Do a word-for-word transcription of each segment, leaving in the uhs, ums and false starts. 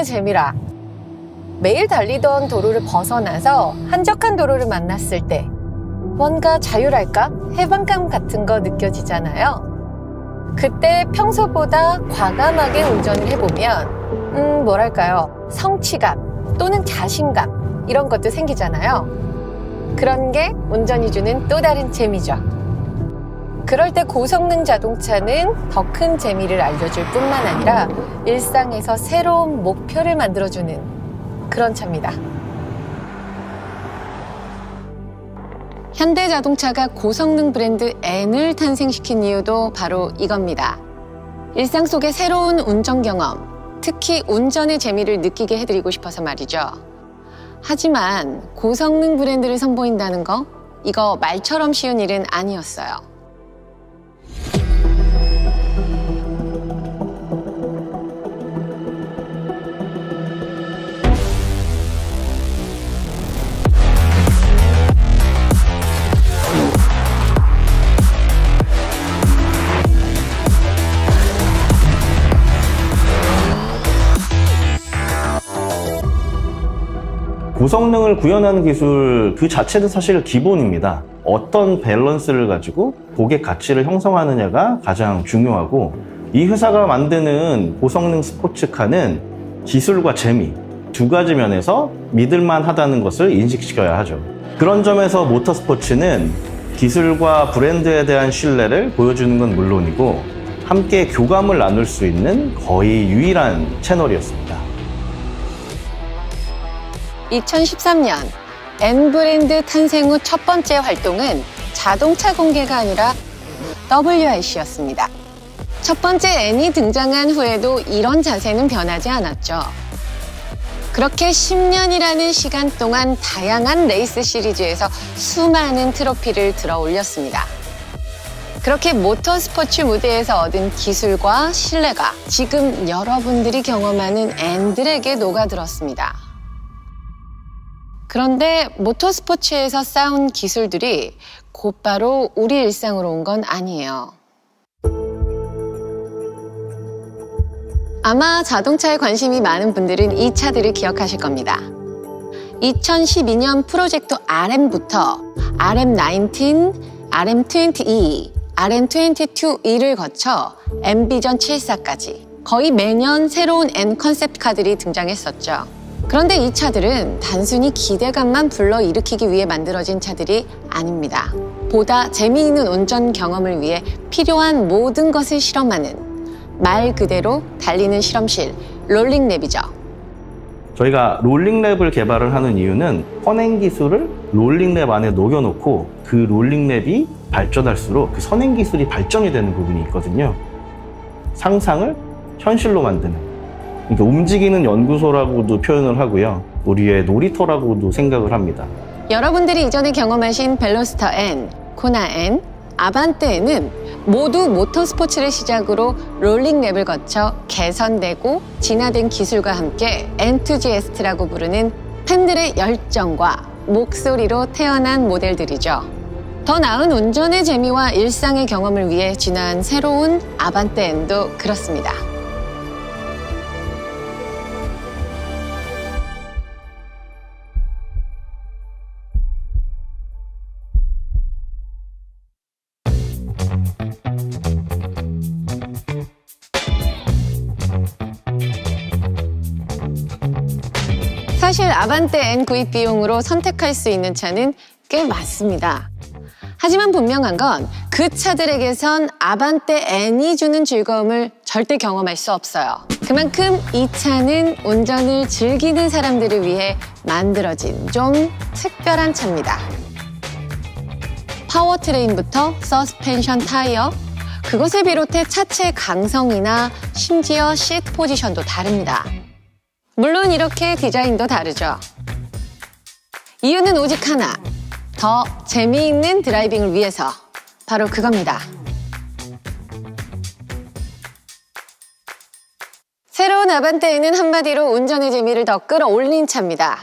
재미라. 매일 달리던 도로를 벗어나서 한적한 도로를 만났을 때 뭔가 자유랄까? 해방감 같은 거 느껴지잖아요. 그때 평소보다 과감하게 운전을 해보면 음 뭐랄까요? 성취감 또는 자신감 이런 것도 생기잖아요. 그런 게 운전이 주는 또 다른 재미죠. 그럴 때 고성능 자동차는 더 큰 재미를 알려줄 뿐만 아니라 일상에서 새로운 목표를 만들어주는 그런 차입니다. 현대자동차가 고성능 브랜드 N을 탄생시킨 이유도 바로 이겁니다. 일상 속의 새로운 운전 경험, 특히 운전의 재미를 느끼게 해드리고 싶어서 말이죠. 하지만 고성능 브랜드를 선보인다는 거, 이거 말처럼 쉬운 일은 아니었어요. 고성능을 구현하는 기술 그 자체는 사실 기본입니다. 어떤 밸런스를 가지고 고객 가치를 형성하느냐가 가장 중요하고, 이 회사가 만드는 고성능 스포츠카는 기술과 재미 두 가지 면에서 믿을만 하다는 것을 인식시켜야 하죠. 그런 점에서 모터스포츠는 기술과 브랜드에 대한 신뢰를 보여주는 건 물론이고 함께 교감을 나눌 수 있는 거의 유일한 채널이었습니다. 이천십삼 년 N 브랜드 탄생 후 첫 번째 활동은 자동차 공개가 아니라 더블유 알 씨였습니다. 첫 번째 N이 등장한 후에도 이런 자세는 변하지 않았죠. 그렇게 십 년이라는 시간 동안 다양한 레이스 시리즈에서 수많은 트로피를 들어 올렸습니다. 그렇게 모터스포츠 무대에서 얻은 기술과 신뢰가 지금 여러분들이 경험하는 N들에게 녹아들었습니다. 그런데 모터스포츠에서 쌓은 기술들이 곧바로 우리 일상으로 온 건 아니에요. 아마 자동차에 관심이 많은 분들은 이 차들을 기억하실 겁니다. 이천십이 년 프로젝트 알엠부터 알엠 나인틴, 알엠 이십이, 알엠 이십이 E를 거쳐 N비전 칠십사까지 거의 매년 새로운 N 컨셉트 카들이 등장했었죠. 그런데 이 차들은 단순히 기대감만 불러일으키기 위해 만들어진 차들이 아닙니다. 보다 재미있는 운전 경험을 위해 필요한 모든 것을 실험하는 말 그대로 달리는 실험실, 롤링랩이죠. 저희가 롤링랩을 개발을 하는 이유는 선행 기술을 롤링랩 안에 녹여놓고 그 롤링랩이 발전할수록 그 선행 기술이 발전이 되는 부분이 있거든요. 상상을 현실로 만드는, 그러니까 움직이는 연구소라고도 표현을 하고요. 우리의 놀이터라고도 생각을 합니다. 여러분들이 이전에 경험하신 벨로스터 N, 코나 N, 아반떼 N은 모두 모터스포츠를 시작으로 롤링랩을 거쳐 개선되고 진화된 기술과 함께 엔투지애스트라고 부르는 팬들의 열정과 목소리로 태어난 모델들이죠. 더 나은 운전의 재미와 일상의 경험을 위해 진화한 새로운 아반떼 N도 그렇습니다. 사실 아반떼 N 구입 비용으로 선택할 수 있는 차는 꽤 많습니다. 하지만 분명한 건 그 차들에게선 아반떼 N이 주는 즐거움을 절대 경험할 수 없어요. 그만큼 이 차는 운전을 즐기는 사람들을 위해 만들어진 좀 특별한 차입니다. 파워트레인부터 서스펜션 타이어, 그것을 비롯해 차체 강성이나 심지어 시트 포지션도 다릅니다. 물론 이렇게 디자인도 다르죠. 이유는 오직 하나, 더 재미있는 드라이빙을 위해서. 바로 그겁니다. 새로운 아반떼는 한마디로 운전의 재미를 더 끌어올린 차입니다.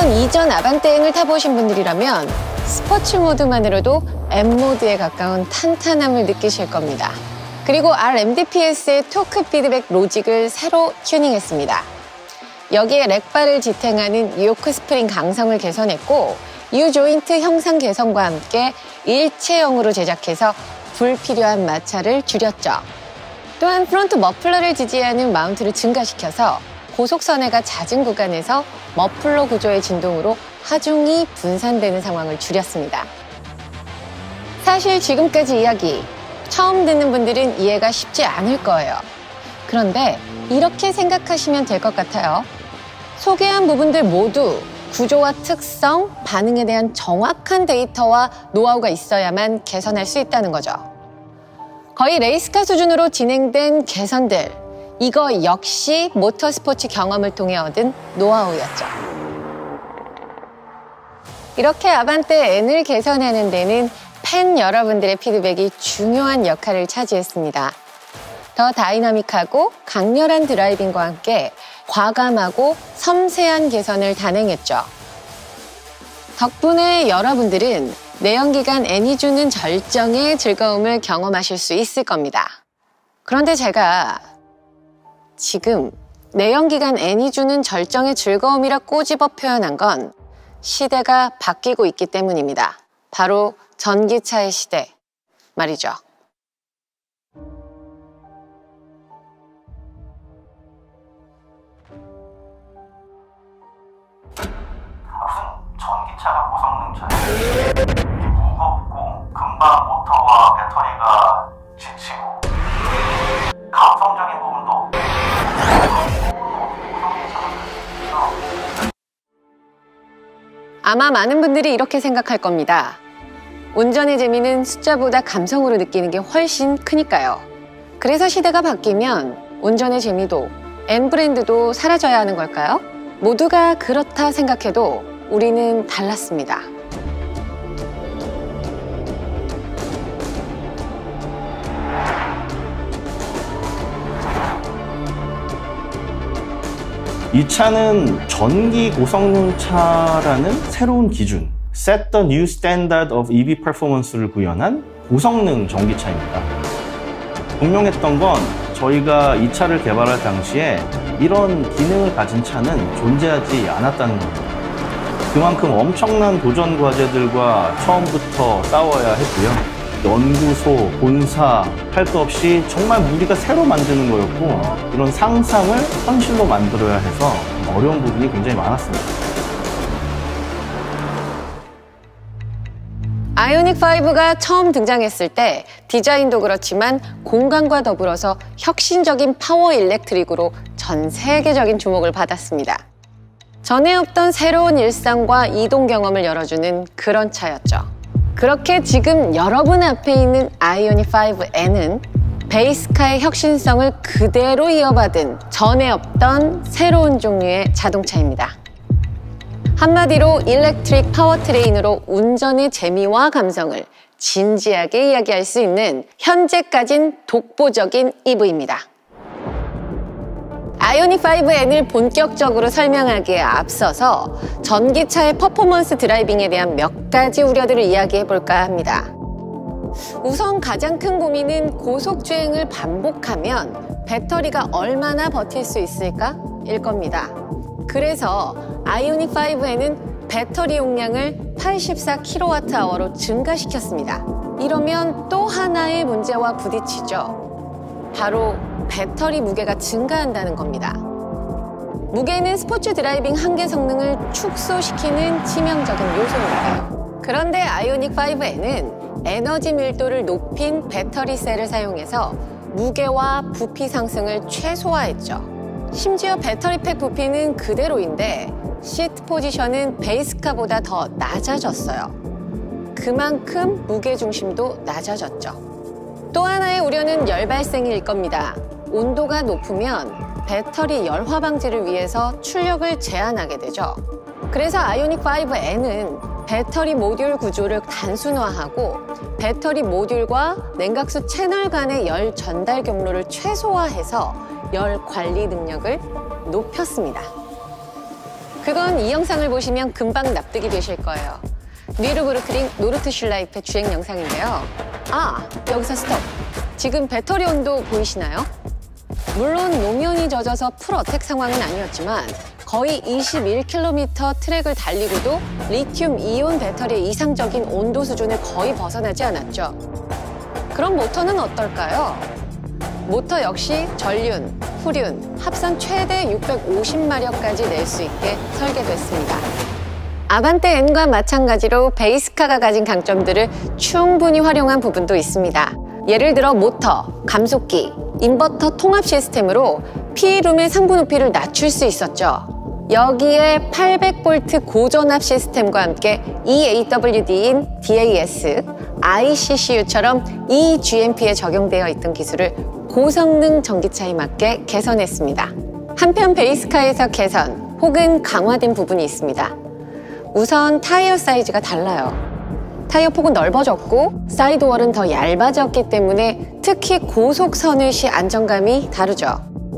한번 이전 아반떼 N을 타보신 분들이라면 스포츠 모드만으로도 M 모드에 가까운 탄탄함을 느끼실 겁니다. 그리고 알엠디피에스의 토크 피드백 로직을 새로 튜닝했습니다. 여기에 렉바를 지탱하는 요크 스프링 강성을 개선했고 U-조인트 형상 개선과 함께 일체형으로 제작해서 불필요한 마찰을 줄였죠. 또한 프론트 머플러를 지지하는 마운트를 증가시켜서 고속선회가 잦은 구간에서 머플러 구조의 진동으로 하중이 분산되는 상황을 줄였습니다. 사실 지금까지 이야기, 처음 듣는 분들은 이해가 쉽지 않을 거예요. 그런데 이렇게 생각하시면 될 것 같아요. 소개한 부분들 모두 구조와 특성, 반응에 대한 정확한 데이터와 노하우가 있어야만 개선할 수 있다는 거죠. 거의 레이스카 수준으로 진행된 개선들, 이거 역시 모터스포츠 경험을 통해 얻은 노하우였죠. 이렇게 아반떼 N을 개선하는 데는 팬 여러분들의 피드백이 중요한 역할을 차지했습니다. 더 다이나믹하고 강렬한 드라이빙과 함께 과감하고 섬세한 개선을 단행했죠. 덕분에 여러분들은 내연기관 N이 주는 절정의 즐거움을 경험하실 수 있을 겁니다. 그런데 제가 지금 내연기관 N이 주는 절정의 즐거움이라 꼬집어 표현한 건 시대가 바뀌고 있기 때문입니다. 바로 전기차의 시대 말이죠. 전기차가 고성능 차예요. 무겁고 금방 모터와 배터리가 지치고 감성적인 부분도 아마 많은 분들이 이렇게 생각할 겁니다. 운전의 재미는 숫자보다 감성으로 느끼는 게 훨씬 크니까요. 그래서 시대가 바뀌면 운전의 재미도 N 브랜드도 사라져야 하는 걸까요? 모두가 그렇다 생각해도 우리는 달랐습니다. 이 차는 전기 고성능 차라는 새로운 기준, Set the New Standard of 이브이 Performance를 구현한 고성능 전기차입니다. 분명했던 건 저희가 이 차를 개발할 당시에 이런 기능을 가진 차는 존재하지 않았다는 겁니다. 그만큼 엄청난 도전 과제들과 처음부터 싸워야 했고요. 연구소, 본사, 할 것 없이 정말 우리가 새로 만드는 거였고 이런 상상을 현실로 만들어야 해서 어려운 부분이 굉장히 많았습니다. 아이오닉 파이브가 처음 등장했을 때 디자인도 그렇지만 공간과 더불어서 혁신적인 파워 일렉트릭으로 전 세계적인 주목을 받았습니다. 전에 없던 새로운 일상과 이동 경험을 열어주는 그런 차였죠. 그렇게 지금 여러분 앞에 있는 아이오닉 파이브 N은 베이스카의 혁신성을 그대로 이어받은 전에 없던 새로운 종류의 자동차입니다. 한마디로 일렉트릭 파워트레인으로 운전의 재미와 감성을 진지하게 이야기할 수 있는 현재까진 독보적인 이브이입니다. 아이오닉 파이브 N을 본격적으로 설명하기에 앞서서 전기차의 퍼포먼스 드라이빙에 대한 몇 가지 우려들을 이야기해 볼까 합니다. 우선 가장 큰 고민은 고속주행을 반복하면 배터리가 얼마나 버틸 수 있을까? 일 겁니다. 그래서 아이오닉 파이브 N은 배터리 용량을 팔십사 킬로와트아워로 증가시켰습니다. 이러면 또 하나의 문제와 부딪히죠. 바로 배터리 무게가 증가한다는 겁니다. 무게는 스포츠 드라이빙 한계 성능을 축소시키는 치명적인 요소니까요. 그런데 아이오닉 파이브 N은 에너지 밀도를 높인 배터리 셀을 사용해서 무게와 부피 상승을 최소화했죠. 심지어 배터리팩 부피는 그대로인데 시트 포지션은 베이스카보다 더 낮아졌어요. 그만큼 무게중심도 낮아졌죠. 또 하나의 우려는 열 발생일 겁니다. 온도가 높으면 배터리 열화 방지를 위해서 출력을 제한하게 되죠. 그래서 아이오닉 파이브 N은 배터리 모듈 구조를 단순화하고 배터리 모듈과 냉각수 채널 간의 열 전달 경로를 최소화해서 열 관리 능력을 높였습니다. 그건 이 영상을 보시면 금방 납득이 되실 거예요. 뉘르부르크링 노르트슐라이프의 주행 영상인데요. 아, 여기서 스톱. 지금 배터리 온도 보이시나요? 물론 노면이 젖어서 풀어택 상황은 아니었지만 거의 이십일 킬로미터 트랙을 달리고도 리튬 이온 배터리의 이상적인 온도 수준을 거의 벗어나지 않았죠. 그럼 모터는 어떨까요? 모터 역시 전륜, 후륜, 합산 최대 육백오십 마력까지 낼 수 있게 설계됐습니다. 아반떼 N과 마찬가지로 베이스카가 가진 강점들을 충분히 활용한 부분도 있습니다. 예를 들어 모터, 감속기, 인버터 통합 시스템으로 피룸의 상부 높이를 낮출 수 있었죠. 여기에 팔백 볼트 고전압 시스템과 함께 이 에이 더블유 디인 디 에이 에스, 아이 씨 씨 유처럼 이 지 엠 피에 적용되어 있던 기술을 고성능 전기차에 맞게 개선했습니다. 한편 베이스카에서 개선 혹은 강화된 부분이 있습니다. 우선 타이어 사이즈가 달라요. 타이어 폭은 넓어졌고 사이드월은 더 얇아졌기 때문에 특히 고속선을 시 안정감이 다르죠.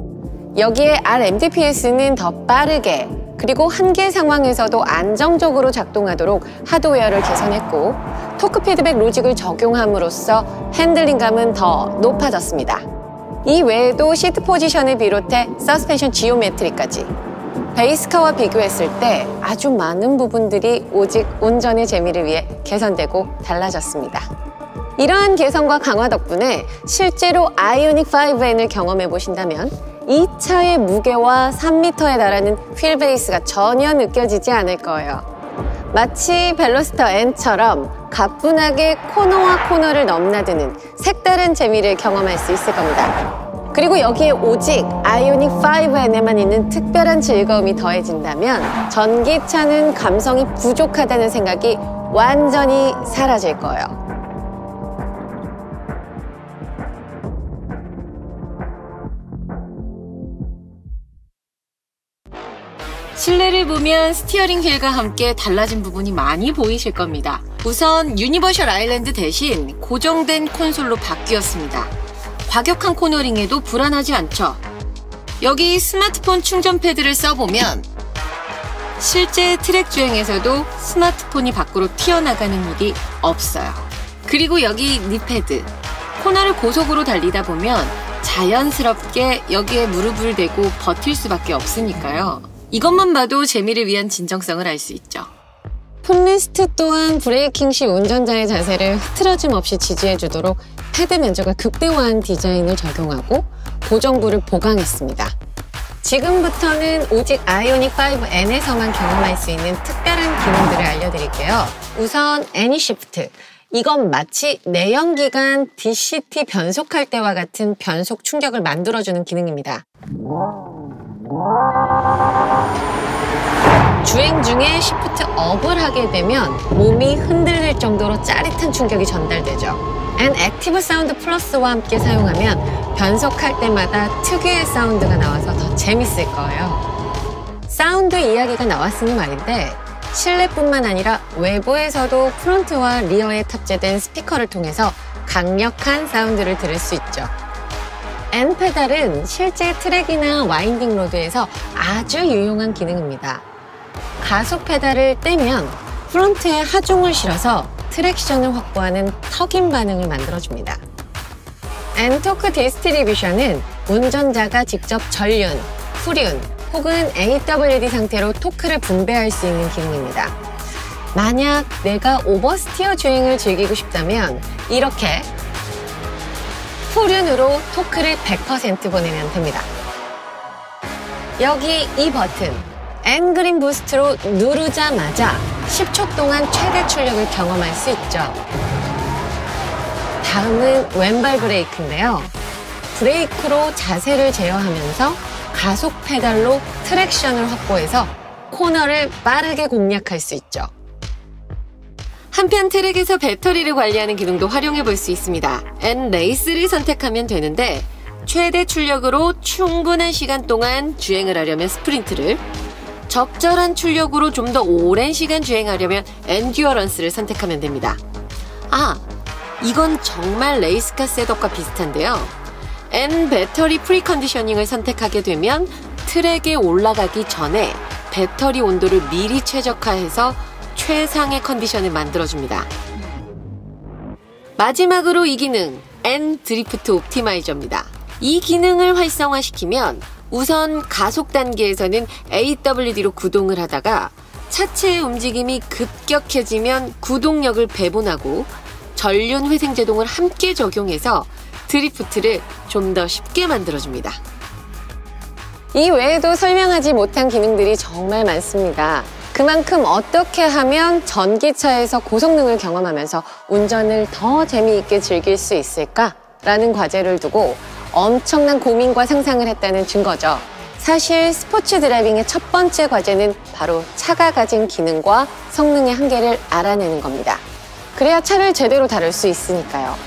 여기에 알 엠 디 피 에스는 더 빠르게 그리고 한계 상황에서도 안정적으로 작동하도록 하드웨어를 개선했고 토크 피드백 로직을 적용함으로써 핸들링감은 더 높아졌습니다. 이 외에도 시트 포지션을 비롯해 서스펜션 지오메트리까지 베이스카와 비교했을 때 아주 많은 부분들이 오직 운전의 재미를 위해 개선되고 달라졌습니다. 이러한 개선과 강화 덕분에 실제로 아이오닉 파이브 엔을 경험해 보신다면 이 차의 무게와 삼 미터에 달하는 휠 베이스가 전혀 느껴지지 않을 거예요. 마치 벨로스터 N처럼 가뿐하게 코너와 코너를 넘나드는 색다른 재미를 경험할 수 있을 겁니다. 그리고 여기에 오직 아이오닉 파이브 엔에만 있는 특별한 즐거움이 더해진다면 전기차는 감성이 부족하다는 생각이 완전히 사라질 거예요. 실내를 보면 스티어링 휠과 함께 달라진 부분이 많이 보이실 겁니다. 우선 유니버셜 아일랜드 대신 고정된 콘솔로 바뀌었습니다. 과격한 코너링에도 불안하지 않죠. 여기 스마트폰 충전 패드를 써보면 실제 트랙 주행에서도 스마트폰이 밖으로 튀어나가는 일이 없어요. 그리고 여기 니 패드, 코너를 고속으로 달리다 보면 자연스럽게 여기에 무릎을 대고 버틸 수밖에 없으니까요. 이것만 봐도 재미를 위한 진정성을 알 수 있죠. 풋리스트 또한 브레이킹 시 운전자의 자세를 흐트러짐 없이 지지해주도록 패드 면적을 극대화한 디자인을 적용하고 고정부를 보강했습니다. 지금부터는 오직 아이오닉 파이브 엔에서만 경험할 수 있는 특별한 기능들을 알려드릴게요. 우선 애니시프트. 이건 마치 내연기관 디 씨 티 변속할 때와 같은 변속 충격을 만들어주는 기능입니다. 주행 중에 시프트 업을 하게 되면 몸이 흔들릴 정도로 짜릿한 충격이 전달되죠. 앤 액티브 사운드 플러스와 함께 사용하면 변속할 때마다 특유의 사운드가 나와서 더 재밌을 거예요. 사운드 이야기가 나왔으니 말인데 실내뿐만 아니라 외부에서도 프론트와 리어에 탑재된 스피커를 통해서 강력한 사운드를 들을 수 있죠. N 페달은 실제 트랙이나 와인딩 로드에서 아주 유용한 기능입니다. 가속 페달을 떼면 프론트에 하중을 실어서 트랙션을 확보하는 턱인 반응을 만들어줍니다. N토크 디스트리뷰션은 운전자가 직접 전륜, 후륜 혹은 에이 더블유 디 상태로 토크를 분배할 수 있는 기능입니다. 만약 내가 오버스티어 주행을 즐기고 싶다면 이렇게 후륜으로 토크를 백 퍼센트 보내면 됩니다. 여기 이 버튼 N 그린 부스트로 누르자마자 십 초 동안 최대 출력을 경험할 수 있죠. 다음은 왼발 브레이크인데요. 브레이크로 자세를 제어하면서 가속 페달로 트랙션을 확보해서 코너를 빠르게 공략할 수 있죠. 한편 트랙에서 배터리를 관리하는 기능도 활용해 볼 수 있습니다. N 레이스를 선택하면 되는데 최대 출력으로 충분한 시간 동안 주행을 하려면 스프린트를, 적절한 출력으로 좀 더 오랜 시간 주행하려면 엔듀어런스를 선택하면 됩니다. 아, 이건 정말 레이스카 셋업과 비슷한데요. N 배터리 프리컨디셔닝을 선택하게 되면 트랙에 올라가기 전에 배터리 온도를 미리 최적화해서 최상의 컨디션을 만들어줍니다. 마지막으로 이 기능, N 드리프트 옵티마이저입니다. 이 기능을 활성화시키면 우선 가속 단계에서는 에이더블유디로 구동을 하다가 차체의 움직임이 급격해지면 구동력을 배분하고 전륜 회생 제동을 함께 적용해서 드리프트를 좀 더 쉽게 만들어줍니다. 이 외에도 설명하지 못한 기능들이 정말 많습니다. 그만큼 어떻게 하면 전기차에서 고성능을 경험하면서 운전을 더 재미있게 즐길 수 있을까라는 과제를 두고 엄청난 고민과 상상을 했다는 증거죠. 사실 스포츠 드라이빙의 첫 번째 과제는 바로 차가 가진 기능과 성능의 한계를 알아내는 겁니다. 그래야 차를 제대로 다룰 수 있으니까요.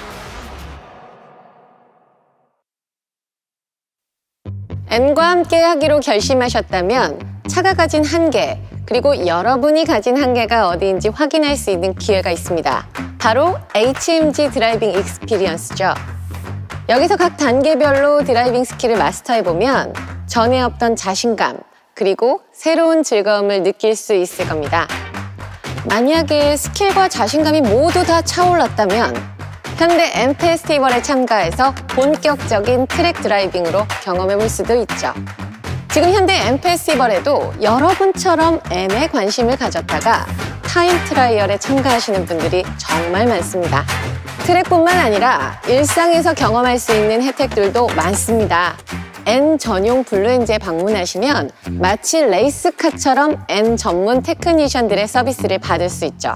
N과 함께 하기로 결심하셨다면 차가 가진 한계, 그리고 여러분이 가진 한계가 어디인지 확인할 수 있는 기회가 있습니다. 바로 에이치엠지 드라이빙 익스피리언스죠. 여기서 각 단계별로 드라이빙 스킬을 마스터해보면 전에 없던 자신감, 그리고 새로운 즐거움을 느낄 수 있을 겁니다. 만약에 스킬과 자신감이 모두 다 차올랐다면 현대 M 페스티벌에 참가해서 본격적인 트랙 드라이빙으로 경험해볼 수도 있죠. 지금 현대 M 페스티벌에도 여러분처럼 M에 관심을 가졌다가 타임 트라이얼에 참가하시는 분들이 정말 많습니다. 트랙뿐만 아니라 일상에서 경험할 수 있는 혜택들도 많습니다. N 전용 블루엔즈에 방문하시면 마치 레이스카처럼 N 전문 테크니션들의 서비스를 받을 수 있죠.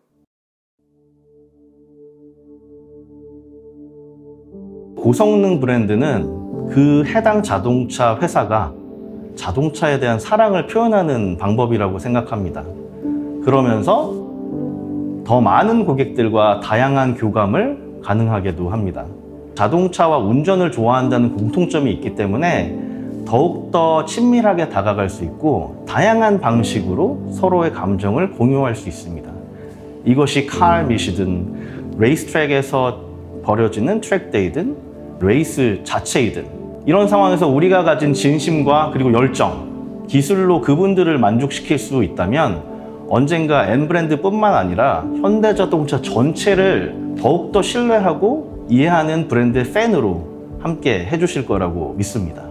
고성능 브랜드는 그 해당 자동차 회사가 자동차에 대한 사랑을 표현하는 방법이라고 생각합니다. 그러면서 더 많은 고객들과 다양한 교감을 가능하게도 합니다. 자동차와 운전을 좋아한다는 공통점이 있기 때문에 더욱더 친밀하게 다가갈 수 있고 다양한 방식으로 서로의 감정을 공유할 수 있습니다. 이것이 칼 미시든 레이스 트랙에서 벌어지는 트랙데이든 레이스 자체이든 이런 상황에서 우리가 가진 진심과 그리고 열정, 기술로 그분들을 만족시킬 수 있다면 언젠가 N 브랜드뿐만 아니라 현대자동차 전체를 더욱더 신뢰하고 이해하는 브랜드의 팬으로 함께 해주실 거라고 믿습니다.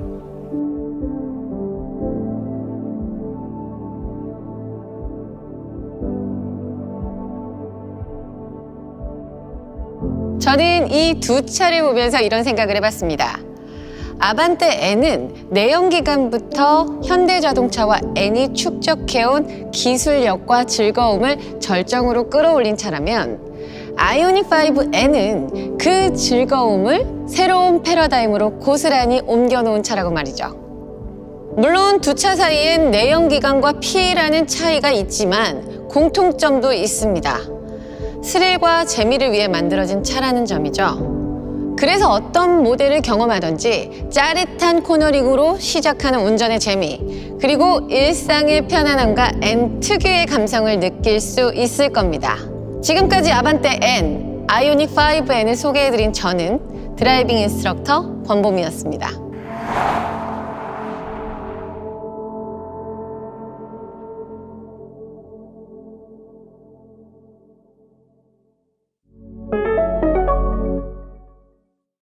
저는 이 두 차를 보면서 이런 생각을 해봤습니다. 아반떼 N은 내연기관부터 현대자동차와 N이 축적해온 기술력과 즐거움을 절정으로 끌어올린 차라면 아이오닉 파이브 N은 그 즐거움을 새로운 패러다임으로 고스란히 옮겨놓은 차라고 말이죠. 물론 두 차 사이엔 내연기관과 피이라는 차이가 있지만 공통점도 있습니다. 스릴과 재미를 위해 만들어진 차라는 점이죠. 그래서 어떤 모델을 경험하든지 짜릿한 코너링으로 시작하는 운전의 재미, 그리고 일상의 편안함과 N 특유의 감성을 느낄 수 있을 겁니다. 지금까지 아반떼 N, 아이오닉 파이브 N을 소개해드린 저는 드라이빙 인스트럭터 권봄이었습니다.